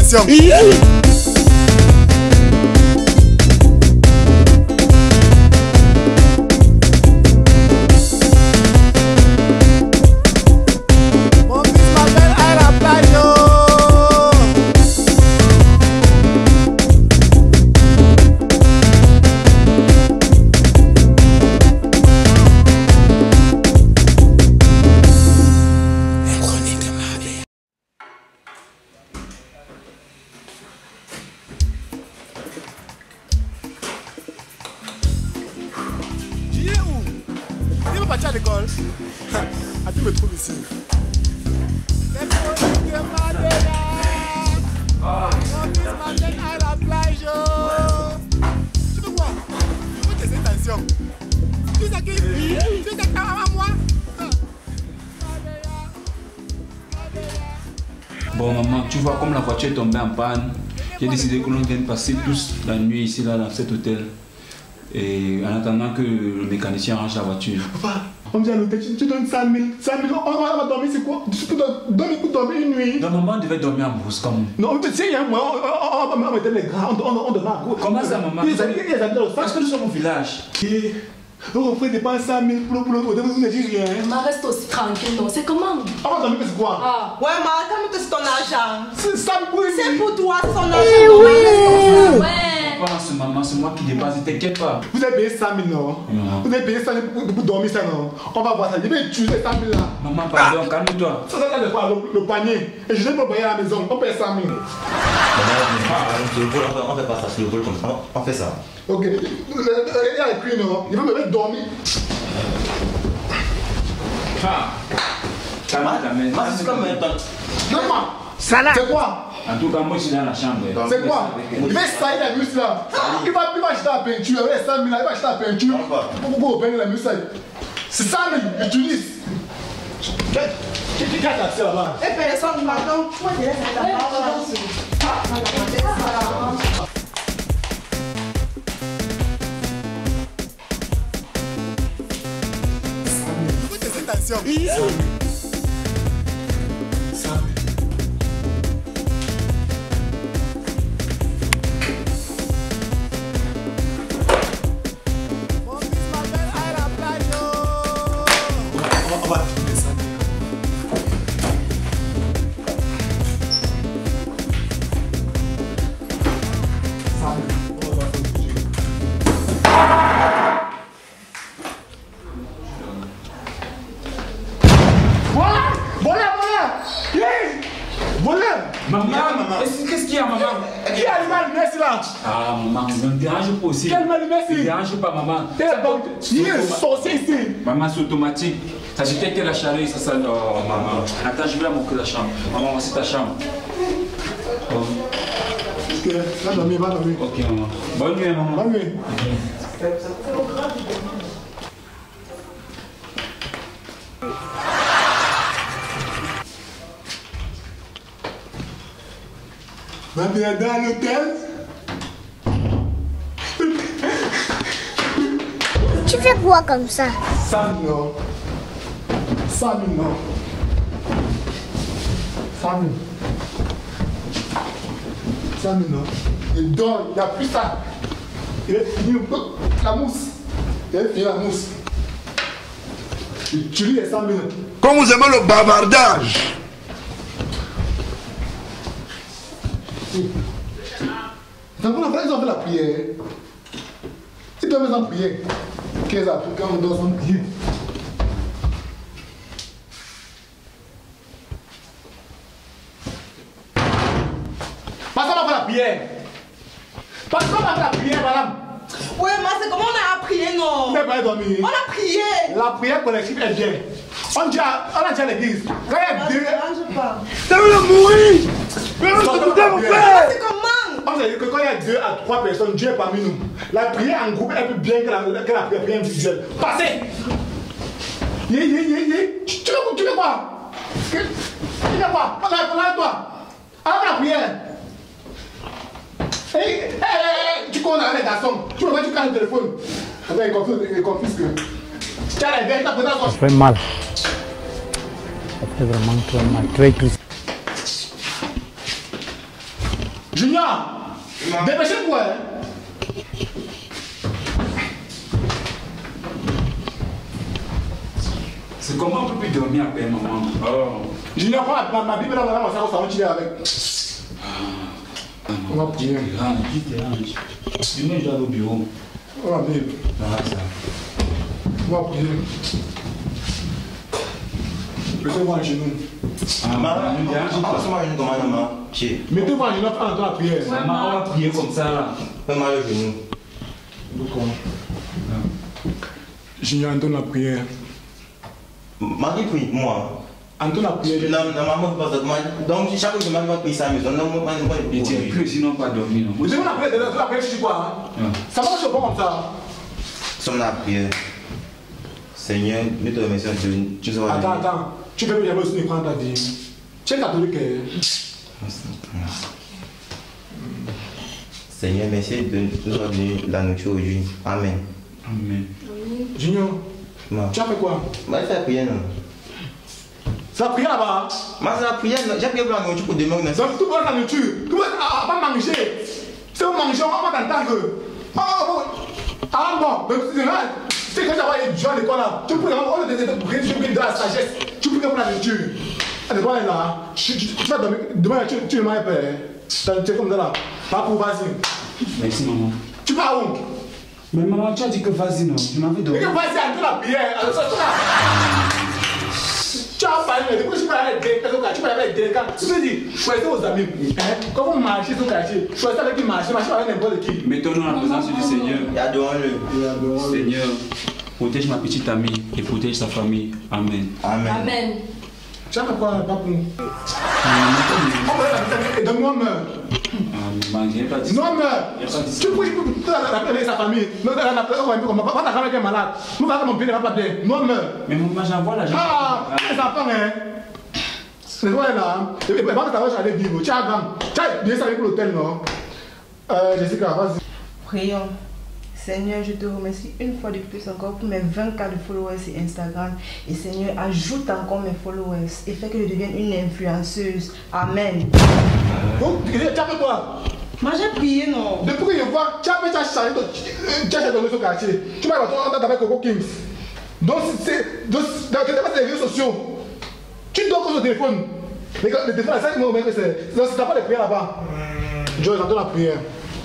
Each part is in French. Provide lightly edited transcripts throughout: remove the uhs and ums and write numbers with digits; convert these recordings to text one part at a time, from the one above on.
intentions. À l'école. Ah, tu me trouves ici. C'est pour te demander là. Mon fils m'amène à la plage. Tu veux quoi? Je veux tes intentions. Tu sais qui? Tu sais à moi? Bon maman, tu vois comme la voiture est tombée en panne, j'ai décidé que l'on vienne passer tous la nuit ici là dans cet hôtel. Et en attendant que le mécanicien range la voiture. Papa, on me dit à l'hôtel, tu donnes 100 000. 100 000, on va dormir, c'est quoi? Tu peux dormir pour dormir une nuit. Non, maman devait dormir en brousse comme. Non, tu sais, on mettait les grands, on dormait à gauche. Comment ça, maman? Parce que nous sommes au village. On fait dépenser 100 000 pour l'hôtel, vous ne dites rien. Ma reste aussi tranquille, non? C'est comment? On va dormir, c'est quoi? Ah. Ouais, ma, calme-toi, c'est ton argent. C'est pour toi, c'est ton argent. Ouais. Maman, c'est moi qui dépasse, t'inquiète pas. Vous avez payé 100 000, non? Vous avez payé 100 000 pour dormir, ça, non? On va voir ça. Je vais utiliser 100 000 là. Maman, pardon, calme-toi. Ça, c'est le panier. Et je n'ai pas payé à la maison. On paye 100 000. On fait pas ça sur le vol comme ça. On fait ça. Ok. Il y a les prix, non? Il va me mettre dormir. Calme ta main. C'est comme un temps. Non, c'est quoi? En tout cas, moi je suis dans la chambre. C'est quoi? Il va salir la muscle là. Il va acheter la peinture. Il va 100 000 là. Il va acheter la peinture. Pour peindre la muscle. C'est ça, mais utilise. Qui a accès là-bas? Et personne, pardon. Moi, je laisse la parole. Faites tes intentions. Maman, qu'est-ce qu'il y a, maman? Qui a allumé la lumière là? Ah, maman, ne me dérange pas aussi. Qui a allumé la lumière ici? Ne me dérange pas, maman. Il y a un sorcier ici. Maman, c'est automatique. Ça, j'ai quelqu'un la chaleur, ça. Oh, maman. Attends, je vais la montrer la chambre. Maman, c'est ta chambre. Oh. Ok, va dormir, va dormir. Ok, maman. Bonne nuit, maman. Bonne nuit. Va bien dans l'hôtel. Tu fais quoi comme ça? 100 000 non. 100 000 non. 100 000. 100 000 non. Il dort, il n'y a plus ça. Il est fini la mousse. Il est fini la mousse. Il tue les 100 000. Comme vous aimez le bavardage. Ils ont fait la prière. Ils doivent en prier. 15 Africains, on doit s'en prier. Passons à la prière. Passons à la prière, madame. Ouais, mais c'est comment on a prié, non? Vous n'avez pas dormi. On a prié. La prière collective est bien. On a dit à l'église. Quand il y a deux. Ça veut le mourir. Mais vous devez faire. C'est comment? On s'est dit que quand il y a 2 à 3 personnes, Dieu est parmi nous. La prière en groupe est plus bien que la prière individuelle. Passez! Tu veux quoi? Tu veux quoi? Toi! Alors la prière! Tu connais les garçons. Tu vois, tu casses le téléphone. Il confisque. Tu as les verres, Ça fait mal. Ça fait vraiment très mal. Très triste. Junior, dépêchez-vous, hein. C'est comment on peut plus dormir après, maman? Oh. Junior, prends ma Bible dans la main, ça va tirer avec. On va prier. Demain, je dois aller au bureau. On va prier. On va prier. Mettez-vous en genoux. Mettez-vous en genoux, faites la prière. Maman, on va prier comme ça là. Fais-moi le genou. Junior, entonne la prière. Marie prie, moi. Entonne la prière. Maman, donc chaque fois que je vais prier sa maison, Il ne tient plus, sinon pas dormir. Vous savez, la prière, c'est quoi? Ça marche pas comme ça. Sommes la prière. Seigneur, nous te remercions. Attends. Tu veux me dire aussi prendre ta vie. Tu es catholique. Seigneur, merci de nous avoir donné la nourriture aujourd'hui. Amen. Amen. Junior, tu as fait quoi? Moi, je fais la prière, non? Ça prière là-bas? Moi, c'est la prière, j'ai prié pour la nourriture pour demain. Donc, tout le monde la nourriture. Tout le monde va manger. Si vous mangez, on va t'entendre. Ah bon, c'est quand j'avais des gens à l'école là. Tu peux de la sagesse. Tu peux pour la nourriture. Elle est là. Tu vas dormir. Demain, tu ne m'as pas. Tu es comme ça là. Pas pour vas-y. Merci, maman. Tu vas où? Mais maman, tu as dit que vas-y, non? Tu m'avais donné. Mais vas-y, à la prière. Tu as parlé, depuis que tu parles avec des délinquants, tu parles avec des délinquants. Tu te dis, choisissez vos amis. Quand vous marchez sur le quartier, choisissez avec qui marcher, marchez avec n'importe qui. Mettons-nous en la présence du Seigneur. Et adorons-le. Seigneur, protège ma petite amie et protège sa famille. Amen. Amen. Amen. Tu as fait quoi, papou? Et donne-moi meurt. Maman, je n'ai pas dit. Non, mais tu peux appeler sa famille. Non, pas ta femme qui est malade. Nous allons mon pays ne va pas bien. Non, mais maman, j'envoie l'argent. Ah, les enfants, hein. C'est vrai là. Et pas que ta voix, j'allais vivre. Tu as grand. Tu as bien ça avec l'hôtel, non? Jessica, vas-y. Prions. Seigneur, je te remercie une fois de plus encore pour mes 20K de followers sur Instagram. Et Seigneur, ajoute encore mes followers et fais que je devienne une influenceuse. Amen. Donc, tu as fait quoi? Moi, j'ai prié, non? Depuis que je vois, tu as changé ton quartier. Tu m'as retrouvé avec Coco Kings. Donc, dans les réseaux sociaux, tu dors sur le téléphone. Le téléphone, c'est ça qui m'a remarqué. C'est pas de prière là-bas. Joe, j'entends la prière.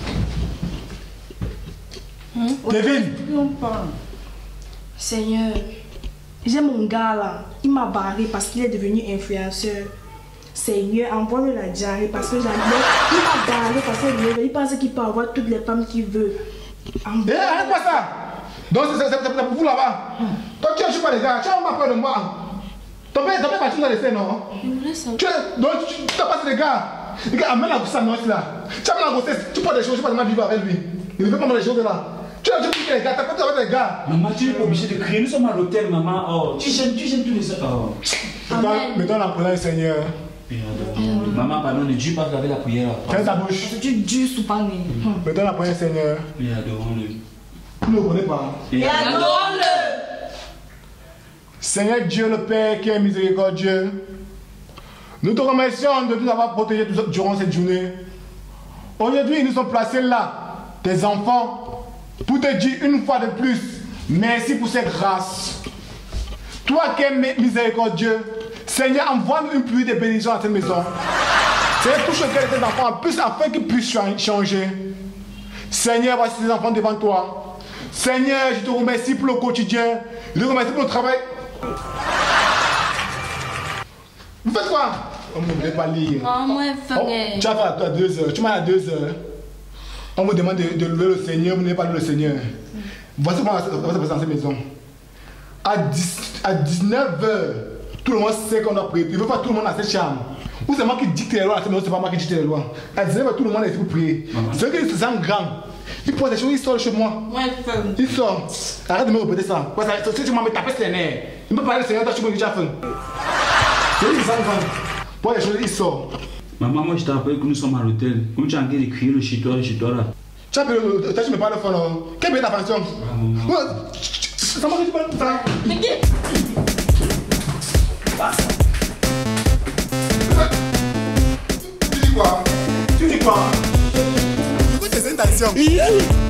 Kevin! Seigneur, j'ai mon gars là, il m'a barré parce qu'il est devenu influenceur. Seigneur, envoie-le la diarrhée parce que il m'a barré parce qu'il pense qu'il peut avoir toutes les femmes qu'il veut. Arrête pas ça! Donc c'est pour vous là-bas. Toi tu ne pas les gars, tu as pas peur de moi. Ton père va tu dans les faits, non? Donc tu as passé les gars. Les gars, amène la grossesse là. Tu as la grossesse, tu peux des choses, tu peux pas vivre avec lui. Il ne veut pas manger des choses là. Tu as dit les gars, tu as pas avec les gars. Maman, tu n'es pas obligé de crier, nous sommes à l'hôtel, maman. Oh, tu gênes tous les autres. Oh. Mettons la prière, Seigneur. Maman, pardon, ne dis pas avec la prière. Ferme ta bouche. Tu dis sous pas. Mettons la prière, Seigneur. Et adorons-le. Tu ne le connais pas. Et adorons-le. Seigneur Dieu le Père qui est miséricordieux, nous te remercions de nous avoir protégés durant cette journée. Aujourd'hui, nous sommes placés là, tes enfants, pour te dire une fois de plus, merci pour cette grâce. Toi qui es miséricordieux, Seigneur, envoie-nous une pluie de bénédictions à cette maison. Seigneur, touche le cœur de tes enfants en plus afin qu'ils puissent changer. Seigneur, voici tes enfants devant toi. Seigneur, je te remercie pour le quotidien. Je te remercie pour le travail. Vous faites quoi? On ne voulait pas lire. Tu as fait à 2 heures. Tu m'as à 2 heures. On vous demande de louer le Seigneur. Vous n'avez pas loué le Seigneur. Voici comment ça va se passer dans cette maison. À 19 heures, tout le monde sait qu'on doit prier. Il ne veut pas tout le monde dans cette chambre. Ou c'est moi qui dicte les lois dans cette maison, c'est pas moi qui dicte les lois. À 19 heures, tout le monde est ici pour prier. C'est qu'ils se sentent grands. Il pose des choses, il sort de chez moi. Il sort. Arrête de me répéter ça. Si tu m'as tapé ses nerfs, il ne peut pas parler de Seigneur, toi tu me dis déjà faim. C'est lui qui s'en grand. Pour des choses, il sort. Maman, moi je te rappelle que nous sommes à l'hôtel. Comme tu as envie de crier le chez toi là. Tu as payé le. Tu me parles de fond. Quelle est ta pension? Ça m'a dit pas ça. Mais qui? Tu dis quoi? Tu dis quoi? l'émission.